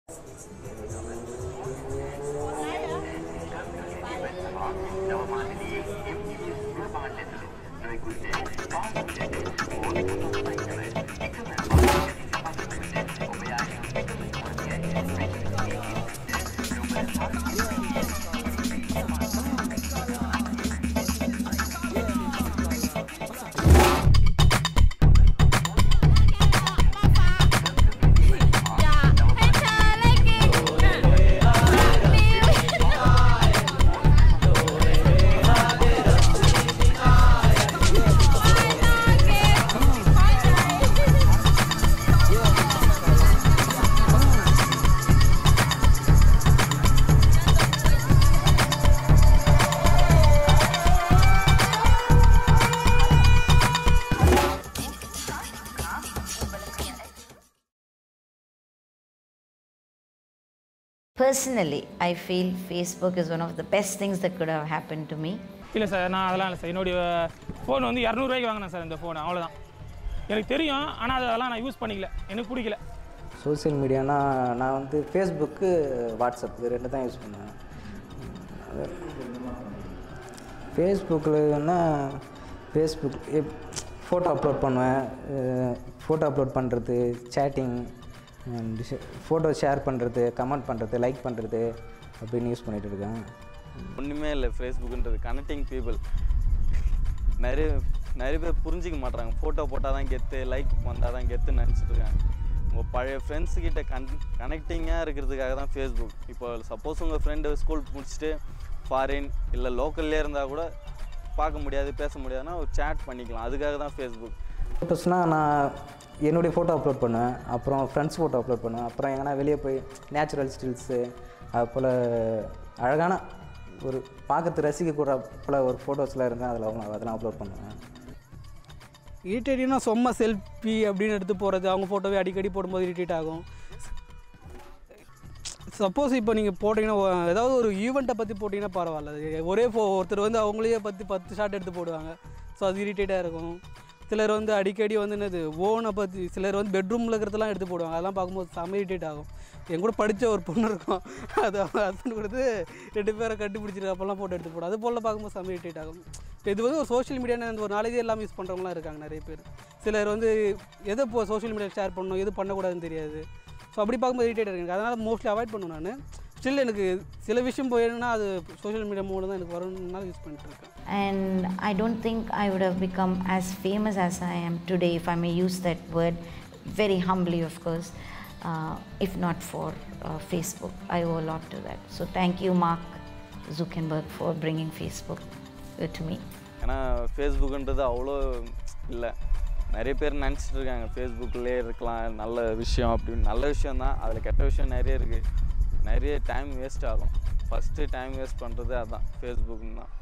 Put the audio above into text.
Personally, I feel Facebook is one of the best things that could have happened to me. இல்லை sir, நான் அதெல்லாம் இல்லை sir. என்னுடைய phone வந்து 200 ரூபாய்க்கு வாங்கினேன் சார். இந்த ஃபோன் அவ்வளோதான். எனக்கு தெரியும், ஆனால் அதெல்லாம் நான் யூஸ் பண்ணிக்கல, எனக்கு பிடிக்கல. சோசியல் மீடியானா நான் வந்து ஃபேஸ்புக்கு, வாட்ஸ்அப்பு ரெண்டு தான் யூஸ் பண்ணுவேன். ஃபேஸ்புக்கில்னா ஃபேஸ்புக் ஃபோட்டோ அப்லோட் பண்ணுவேன். ஃபோட்டோ அப்லோட் பண்ணுறது, சேட்டிங், ஃபோட்டோ ஷேர் பண்ணுறது, கமெண்ட் பண்ணுறது, லைக் பண்ணுறது அப்படின்னு யூஸ் பண்ணிகிட்டு இருக்கேன். ஒன்றுமே இல்லை ஃபேஸ்புக்குன்றது. கனெக்டிங் பீப்புள் நிறைய பேர் புரிஞ்சிக்க மாட்றாங்க. ஃபோட்டோ போட்டால் தான் கெத்து, லைக் வந்தால் தான் கெத்துன்னு நினச்சிட்ருக்காங்க. உங்கள் பழைய ஃப்ரெண்ட்ஸுக்கிட்ட கனெக்டிங்காக இருக்கிறதுக்காக தான் ஃபேஸ்புக். இப்போ சப்போஸ் உங்கள் ஃப்ரெண்டு ஸ்கூல் முடிச்சுட்டு ஃபாரின் இல்லை லோக்கல்லே இருந்தால் கூட பார்க்க முடியாது, பேச முடியாதுன்னா ஒரு சேட் பண்ணிக்கலாம். அதுக்காக தான் ஃபேஸ்புக். ஃபோட்டோஸ்னால் நான் என்னுடைய ஃபோட்டோ அப்லோட் பண்ணுவேன், அப்புறம் ஃப்ரெண்ட்ஸ் ஃபோட்டோ அப்லோட் பண்ணுவேன், அப்புறம் எங்கன்னா வெளியே போய் நேச்சுரல் ஸ்டில்ஸு அது போல் அழகான ஒரு பார்க்கறது ரசிக்கக்கூட போல் ஒரு ஃபோட்டோஸ்லாம் இருந்தால் அதெல்லாம் அப்லோட் பண்ணுவேன். இரிட்டேட்டிவ்னா சும்மா செல்ஃபி அப்படின்னு எடுத்து போகிறது, அவங்க ஃபோட்டோவே அடிக்கடி போடும்போது இரிட்டேட் ஆகும். சப்போஸ் இப்போ நீங்கள் போட்டிங்கன்னா ஏதாவது ஒரு ஈவெண்ட்டை பற்றி போட்டிங்கன்னா பரவாயில்ல. ஒரே ஒருத்தர் வந்து அவங்களையே பற்றி 10 ஷாட் எடுத்து போடுவாங்க. ஸோ அது இரிட்டேட்டாக இருக்கும். சிலர் வந்து அடிக்கடி வந்து என்னது ஓனை பற்றி, சிலர் வந்து பெட்ரூமில் இருக்கிறதெல்லாம் எடுத்து போடுவாங்க. அதெல்லாம் பார்க்கும்போது செம்ம இரிட்டேட் ஆகும். என் கூட படித்த ஒரு பொண்ணு இருக்கும், அது அவங்க ஹஸ்பண்ட் கொடுத்து 2 பேரை கண்டுபிடிச்சிட்டு அப்போல்லாம் ஃபோட்டோ எடுத்து போடும். அது போல் பார்க்கும்போது செம்ம இரிட்டேட் ஆகும். இப்போ இது வந்து ஒரு சோஷியல் மீடியான்னு அந்த ஒரு நாலேஜே எல்லாம் யூஸ் பண்ணுறவங்களாம் இருக்காங்க நிறைய பேர். சிலர் வந்து எதை இப்போ சோஷியல் மீடியா ஷேர் பண்ணணும், எது பண்ணக்கூடாதுன்னு தெரியாது. ஸோ அப்படி பார்க்கும்போது இரிட்டேட் இருக்குது. அதனால் மோஸ்ட்லி அவாய்ட் பண்ணுவேன் நான். ஸ்டில் எனக்கு சில விஷயம் போயிடுன்னா அது சோஷியல் மீடியா மூலம் தான் எனக்கு வரணும்னால யூஸ் பண்ணிட்டுருக்கேன். And I don't think I would have become as famous as I am today, if I may use that word very humbly, of course, if not for Facebook. I owe a lot to that. So thank you, Mark Zuckerberg, for bringing Facebook to me. ஏன்னா ஃபேஸ்புக்குன்றது அவ்வளோ இல்லை. நிறைய பேர் நினச்சிட்டு இருக்காங்க ஃபேஸ்புக்கிலே இருக்கலாம், நல்ல விஷயம் அப்படின்னு. நல்ல விஷயம் தான், அதில் கெட்ட விஷயம் நிறைய இருக்குது. நிறைய டைம் வேஸ்ட் ஆகும். ஃபஸ்ட்டு டைம் வேஸ்ட் பண்ணுறது அதுதான் ஃபேஸ்புக்குன்னு தான்.